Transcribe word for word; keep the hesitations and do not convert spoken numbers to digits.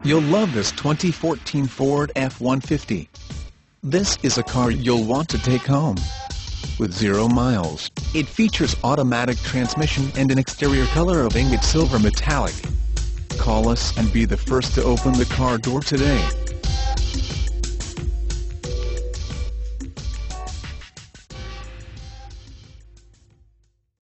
You'll love this twenty fourteen Ford F one fifty. This is a car you'll want to take home. With zero miles, it features automatic transmission and an exterior color of Ingot Silver Metallic. Call us and be the first to open the car door today.